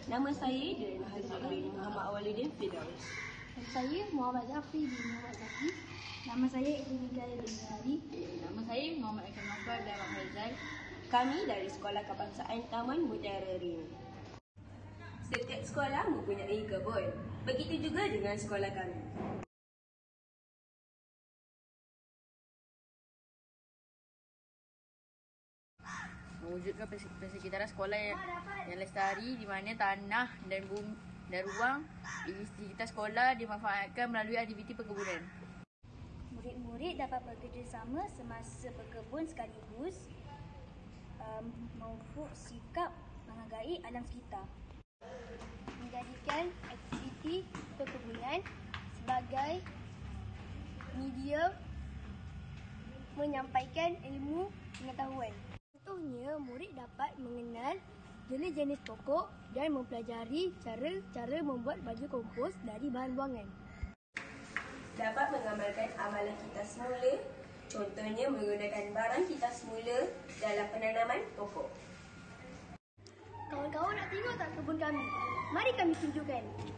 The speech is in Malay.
Nama saya Dr. Muhammad Awaludin Firdaus. Saya Muhammad Zafri bin Muhammad Zafri. Nama saya Ibn Hari. Nama saya Muhammad Akmal Nafar dan Mak Haizal. Kami dari Sekolah Kebangsaan Taman Mutiara Rim. Setiap sekolah mempunyai kebun. Begitu juga dengan sekolah kami. Mewujudkan persekitaran sekolah yang lestari di mana tanah dan bumi dan ruang di sekitar sekolah dimanfaatkan melalui aktiviti perkebunan. Murid-murid dapat bekerjasama semasa berkebun sekaligus memupuk sikap menghargai alam sekitar. Menjadikan aktiviti perkebunan sebagai media menyampaikan ilmu pengetahuan. Contohnya, murid dapat mengenal jenis-jenis pokok dan mempelajari cara membuat baju kompos dari bahan buangan. Dapat mengamalkan amalan kita semula, contohnya menggunakan barang kita semula dalam penanaman pokok. Kawan-kawan nak tengok tak kebun kami? Mari kami tunjukkan.